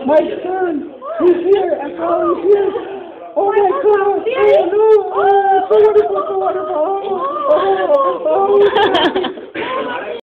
My son, he's here. I saw him here. Oh my God! Oh no! Oh, so wonderful, so wonderful! Oh, oh, oh.